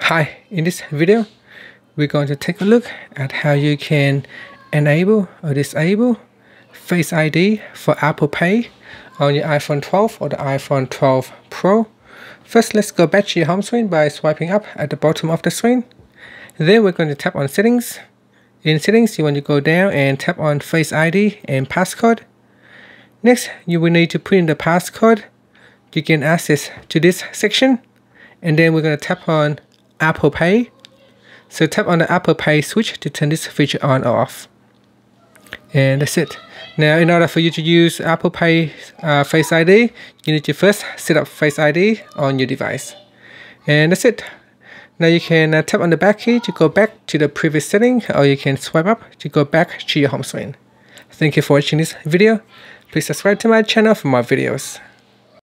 Hi, in this video, we're going to take a look at how you can enable or disable Face ID for Apple Pay on your iPhone 12 or the iPhone 12 Pro. First, let's go back to your home screen by swiping up at the bottom of the screen. Then we're going to tap on Settings. In Settings, you want to go down and tap on Face ID and Passcode. Next, you will need to put in the passcode to gain access to this section. And then we're going to tap on Apple Pay. So tap on the Apple Pay switch to turn this feature on or off. And that's it. Now, in order for you to use Apple Pay Face ID, you need to first set up Face ID on your device. And that's it. Now you can tap on the back key to go back to the previous setting, or you can swipe up to go back to your home screen. Thank you for watching this video. Please subscribe to my channel for more videos.